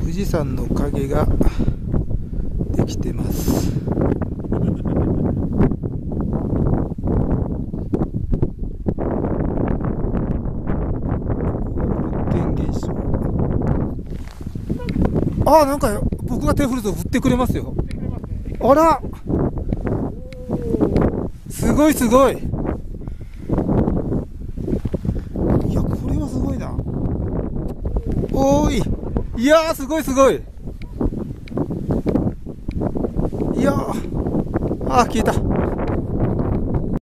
富士山の影ができてます。天現象。ああ、なんか僕が手振ると振ってくれますよ。あら、すごいすごい。いや、これはすごいな。おーい、いやー、すごいすごい。いやー、あー、消えた。